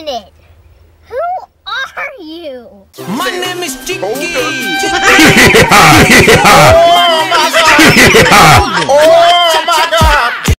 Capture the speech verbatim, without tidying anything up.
minute. Who are you? My name is Chicky. Yeah, yeah.